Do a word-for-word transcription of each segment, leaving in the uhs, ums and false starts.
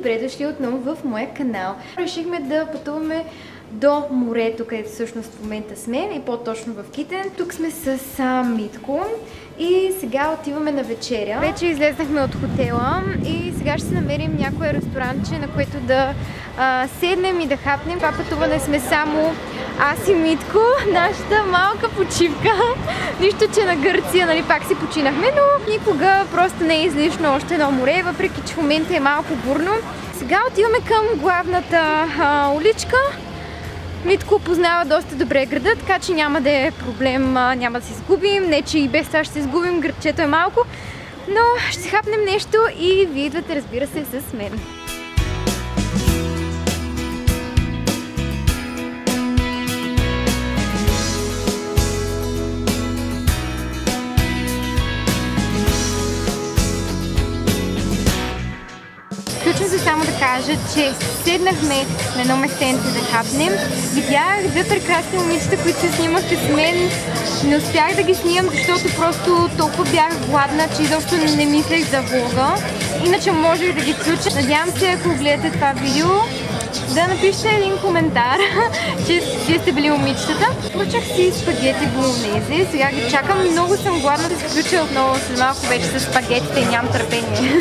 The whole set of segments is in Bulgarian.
добре дошли отново в моя канал. Решихме да пътуваме до морето, където всъщност в момента сме и по-точно в Китен. Тук сме с а, Митко и сега отиваме на вечеря. Вече излезнахме от хотела и сега ще се намерим някое ресторанче, на което да а, седнем и да хапнем. Това пътуване сме само аз и Митко, нашата малка почивка. Нищо, че на Гърция, нали, пак си починахме, но никога просто не е излишно още едно море, въпреки че в момента е малко бурно. Сега отиваме към главната а, уличка. Митко познава доста добре града, така че няма да е проблем, няма да се изгубим. Не, че и без това ще се изгубим, градчето е малко, но ще си хапнем нещо и вие идвате, разбира се, с мен. Включвам се само да кажа, че седнахме на едно местенце да хапнем. Видях две прекрасни момичета, които се снимаха с мен. Не успях да ги снимам, защото просто толкова бях гладна, че изобщо не мислех за влога. Иначе можех да ги включа. Надявам се, ако гледате това видео, да напишете един коментар, че вие сте били момичетата. Поръчах си спагети болонезе. Сега ги чакам. Много съм гладна да се включа отново след малко вече с спагетите и нямам търпение.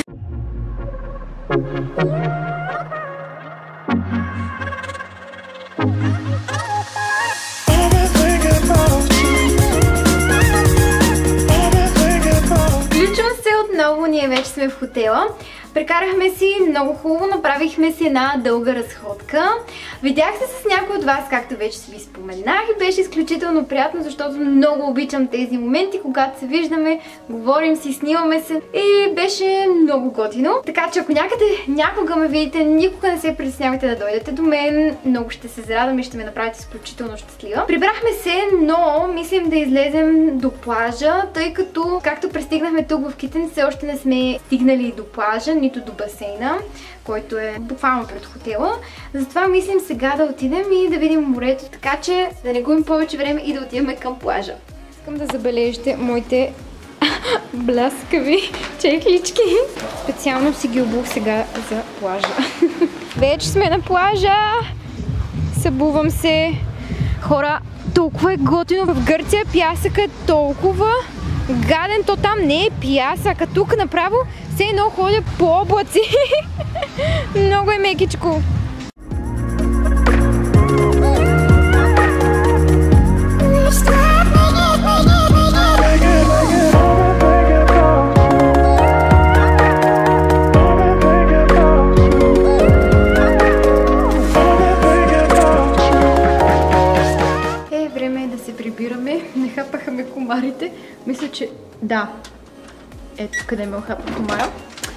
Включвам се отново, ние вече сме в хотела. Прекарахме си много хубаво, направихме си една дълга разходка. Видях се с някой от вас, както вече си ви споменах, и беше изключително приятно, защото много обичам тези моменти, когато се виждаме, говорим си, снимаме се и беше много готино. Така че ако някъде някога ме видите, никога не се притеснявайте да дойдете до мен, много ще се зарадвам и ще ме направите изключително щастлива. Прибрахме се, но мислим да излезем до плажа, тъй като както пристигнахме тук в Китен, все още не сме стигнали до плажа, нито до басейна, който е буквално пред хотела. Затова мислим сега да отидем и да видим морето, така че да не губим повече време и да отидем към плажа. Искам да забележите моите бляскави чехлички. Специално си ги обух сега за плажа. Вече сме на плажа. Събувам се. Хора, толкова е готино в Гърция. Пясъкът е толкова гаден, то там не е пясък, а тук направо все едно ходя по облаци. Много е мекичко. Е, време е да се прибираме. Нахапаха ме комарите. Мисля, че да. Ето къде ме охапа комара.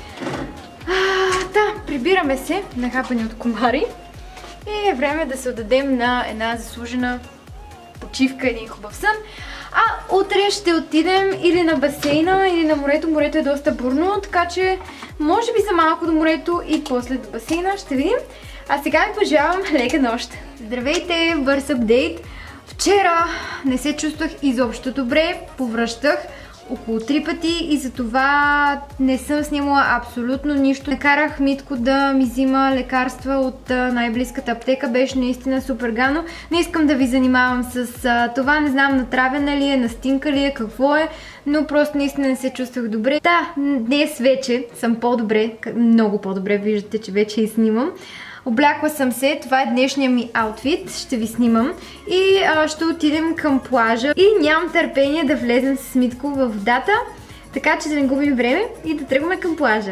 Да, прибираме се, нахапани от комари. И е време да се отдадем на една заслужена почивка, един хубав сън. А утре ще отидем или на басейна, или на морето. Морето е доста бурно, така че може би за малко до морето и после до басейна. Ще видим. А сега ви пожелавам лека нощ. Здравейте, бърз апдейт. Вчера не се чувствах изобщо добре, повръщах около три пъти и затова не съм снимала абсолютно нищо. Накарах Митко да ми взима лекарства от най-близката аптека. Беше наистина супер гано. Не искам да ви занимавам с а, това. Не знам натравена ли е, настинка ли е, какво е, но просто наистина не се чувствах добре. Да, днес вече съм по-добре, много по-добре. Виждате, че вече и снимам. Облякла съм се, това е днешния ми аутфит, ще ви снимам и а, ще отидем към плажа и нямам търпение да влезем с Митко в водата, така че да не губим време и да тръгваме към плажа.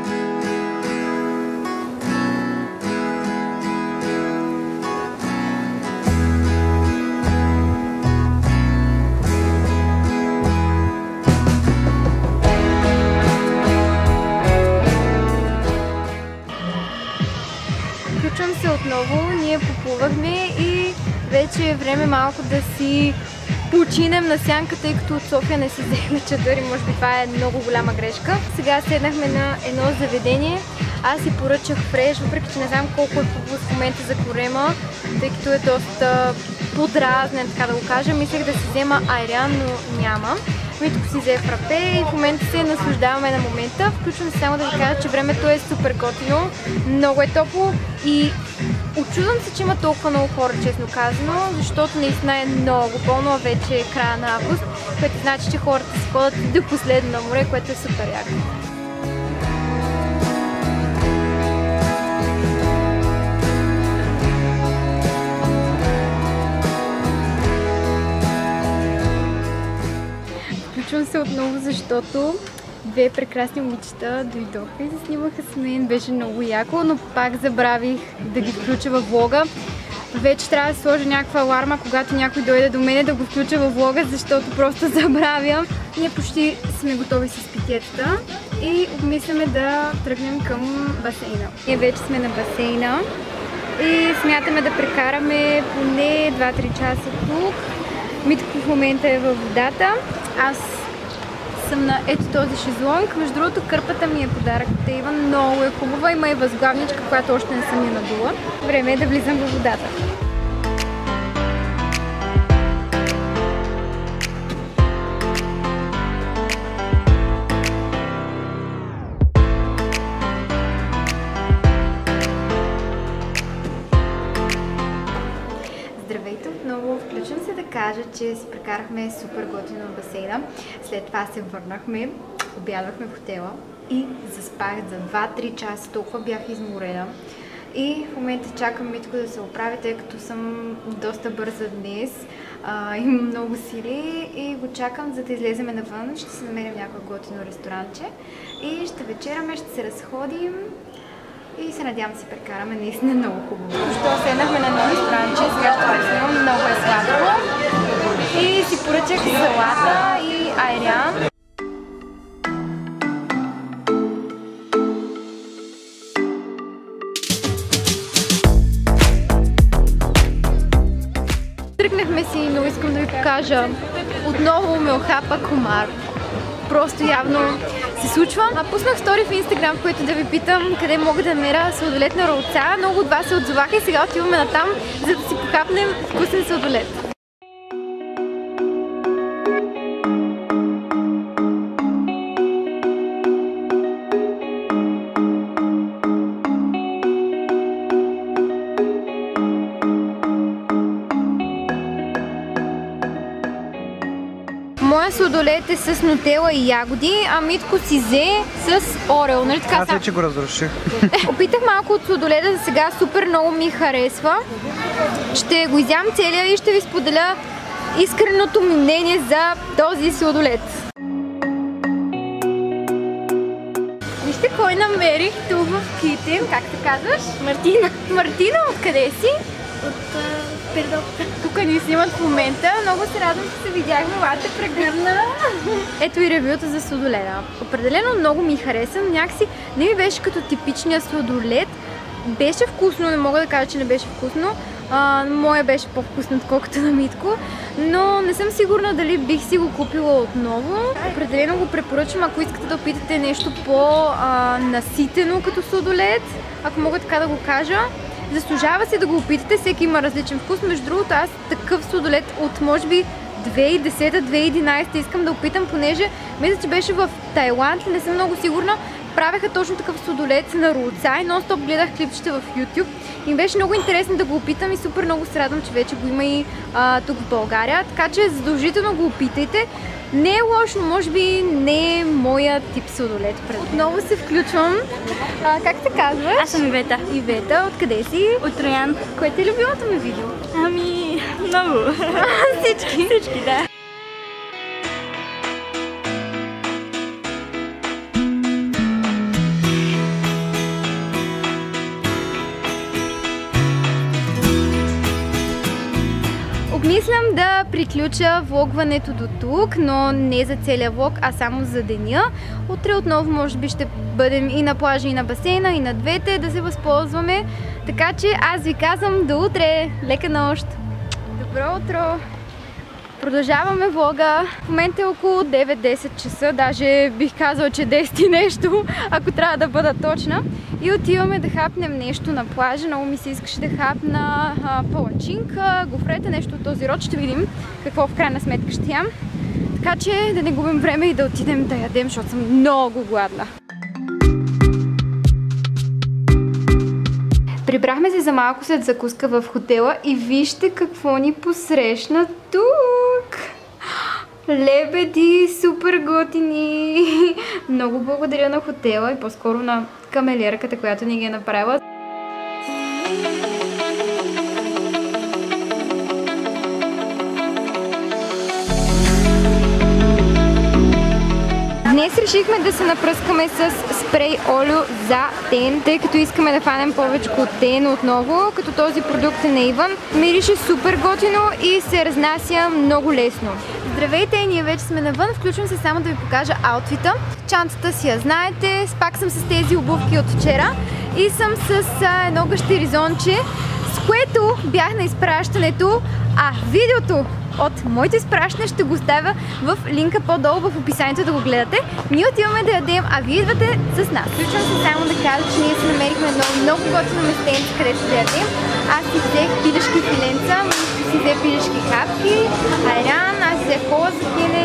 Включвам се отново, ние поплувахме и вече е време малко да си починем на сянка, тъй като от София не си взехме чадър и може би това е много голяма грешка. Сега седнахме на едно заведение. Аз си поръчах фреш, въпреки че не знам колко е хубаво в момента за корема, тъй като е доста подразнен, така да го кажа. Мислех да си взема айран, но няма. Митко си взе фрапе и в момента се наслаждаваме на момента. Включвам се само да ви кажа, че времето е супер готино, много е топло и очудвам се, че има толкова много хора, честно казано, защото наистина е много пълно, а вече е края на август, което значи, че хората се ходят до последно на море, което е супер яко. Включвам се отново, защото две прекрасни момичета дойдоха и се снимаха с мен. Беше много яко, но пак забравих да ги включа във влога. Вече трябва да сложа някаква аларма, когато някой дойде до мене, да го включа във влога, защото просто забравям. Ние почти сме готови с питиетата и обмисляме да тръгнем към басейна. Ние вече сме на басейна и смятаме да прекараме поне два-три часа тук. Митко в момента е във водата. Аз съм на ето този шезлонг. Между другото, кърпата ми е подарък от Ива. Много е хубава. Има и възглавничка, която още не съм я надула. Време е да влизам във водата. Здравейте отново! Включвам се да кажа, че си прекарахме супер готино на басейна. След това се върнахме, обядвахме в хотела и заспах за два-три часа. Толкова бях изморена. И в момента чакам Митко да се оправи, тъй като съм доста бърза днес. А, имам много сили и го чакам, за да излезем навън. Ще си намерим някакво готино ресторанче и ще вечераме, ще се разходим. И се надявам си прекараме наистина много хубаво. Защо седнахме на едно ресторанче, сега ще ви снимам, много е сладко. И си поръчах салата и айрян. Тръгнахме си, но искам да ви покажа. Отново ме охапа комар. Просто явно се случва. Пуснах стори в Инстаграм, в което да ви питам къде мога да намеря сладолет на ролца. Много от вас се отзоваха и сега отиваме натам, за да си похапнем вкусен сладолет. Моя сладолет е с нутела и ягоди, а Митко си взе с орео. Нали така? Аз вече го разруших. Опитах малко от сладолета, за сега супер много ми харесва. Ще го изям целия и ще ви споделя искреното ми мнение за този сладолет. Вижте кой намерих тук в Китен. Как се казваш? Мартина. Мартина, откъде си? От Пердок. Тук ни снимат в момента. Много се радвам, че се видяхме. Лата прегърна. Ето и ревюта за сладолета. Определено много ми хареса. Някакси не ми беше като типичния сладолет. Беше вкусно, не мога да кажа, че не беше вкусно. А, моя беше по-вкусно, отколкото на Митко. Но не съм сигурна дали бих си го купила отново. Определено го препоръчвам, ако искате да опитате нещо по-наситено като сладолет. Ако мога така да го кажа. Заслужава се да го опитате, всеки има различен вкус. Между другото, аз такъв сладолет от може би две хиляди и десета - две хиляди и единадесета искам да опитам, понеже мисля, че беше в Тайланд, не съм много сигурна. Правеха точно такъв сладолет на ролца и нон-стоп гледах клипчета в YouTube. И ми беше много интересно да го опитам и супер много се радвам, че вече го има и а, тук в България. Така че задължително го опитайте. Не е лошо, може би не е моя тип сладолет. Отново се включвам. А, как се казваш? Аз съм Ивета. Ивета, откъде си? От Троян. Кое ти е любимото ми видео? Ами, много. Всички? Всички, да. Обмислям да приключа влогването до тук, но не за целия влог, а само за деня. Утре отново може би ще бъдем и на плажа, и на басейна, и на двете, да се възползваме. Така че аз ви казвам до утре! Лека нощ! Добро утро! Продължаваме влога. В момента е около девет-десет часа, даже бих казала, че десет и нещо, ако трябва да бъда точна. И отиваме да хапнем нещо на плажа. Много ми се искаше да хапна а, палачинка, гофрета, нещо от този род. Ще видим какво в крайна сметка ще ям. Така че да не губим време и да отидем да ядем, защото съм много гладна. Прибрахме се за малко след закуска в хотела и вижте какво ни посрещна тук! Лебеди, супер готини! Много благодаря на хотела и по-скоро на камелиерката, която ни ги е направила. Днес решихме да се напръскаме с спрей олио за тен, тъй като искаме да фанем повече от тен отново, като този продукт е на Иван. Мирише супер готино и се разнася много лесно. Здравейте, ние вече сме навън, включвам се само да ви покажа аутфита. Чантата си я знаете, пак съм с тези обувки от вчера и съм с едно гащеризонче, с което бях на изпращането, а видеото от моите изпращане ще го оставя в линка по-долу в описанието да го гледате. Ние отиваме да ядем, а вие идвате с нас. Включвам се само да кажа, че ние си намерихме едно много готино местенце, където да ядем. Аз си взех пилешки филенца, Мишко си взе пилешки хапки, айран, аз си взех кола за пиле.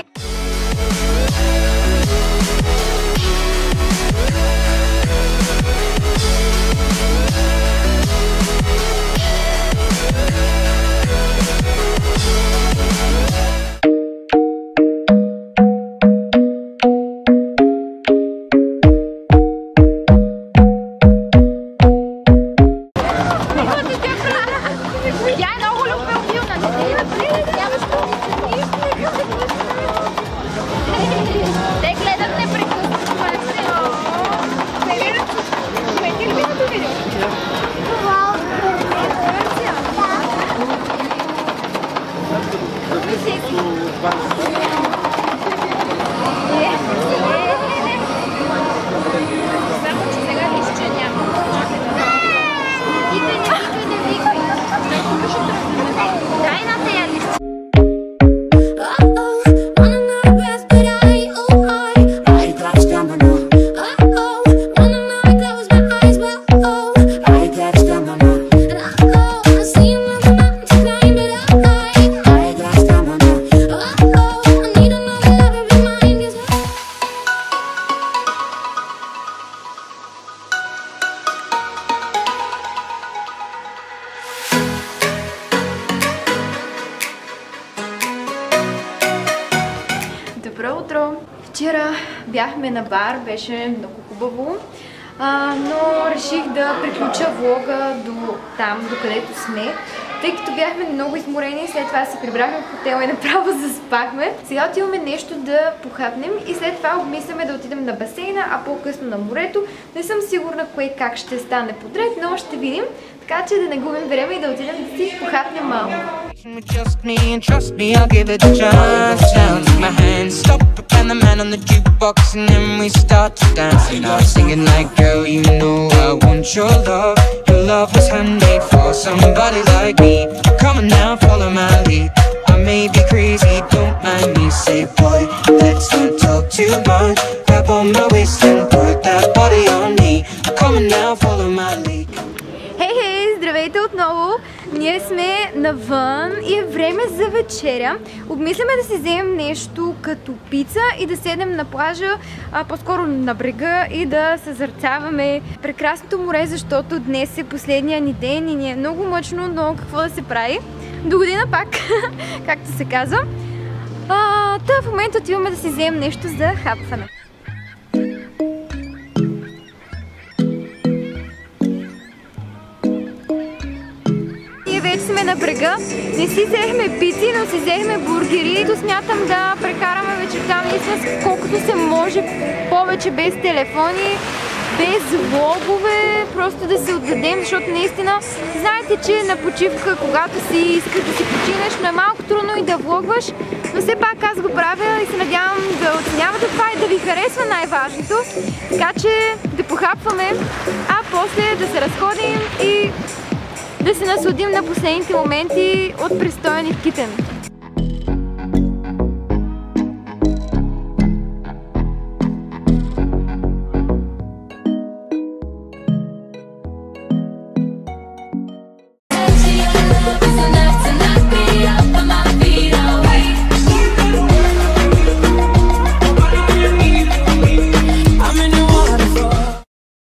Добро утро! Вчера бяхме на бар, беше много хубаво, а, но реших да приключа влога до там, докъдето сме, тъй като бяхме много изморени, след това се прибрахме в хотела и направо заспахме. Сега отиваме нещо да похапнем и след това обмисляме да отидем на басейна, а по-късно на морето. Не съм сигурна кое как ще стане подред, но ще видим, така че да не губим време и да отидем да си похапнем малко. Trust me and trust me, I'll give it a chance. Now take my hand, stop, and the man on the jukebox, and then we start to dance. And I'm singing like, girl, you know I want your love. Your love was handmade for somebody like me. Come on now, follow my lead. I may be crazy, don't mind me. Say, boy, let's not talk too much. Grab on my waist and put that body on me. Come on now, follow my lead. Хей, хей, здравейте отново! Ние сме навън и е време за вечеря. Обмисляме да си вземем нещо като пица и да седнем на плажа, а по-скоро на брега и да съзърцаваме прекрасното море, защото днес е последния ни ден и ни е много мъчно, но какво да се прави. До година пак, както се казва. А, та в момента отиваме да си вземем нещо за хапване. Сме на брега. Не си взехме пици, но си взехме бургери и смятам да прекараме вечерта наистина колкото се може повече без телефони, без влогове, просто да се отдадем, защото наистина знаете, че на почивка, когато си искаш да си починеш, но е малко трудно и да влогваш, но все пак аз го правя и се надявам да оценявате това и да ви харесва най-важното, така че да похапваме, а после да се разходим и да се насладим на последните моменти от престоя ни в Китен.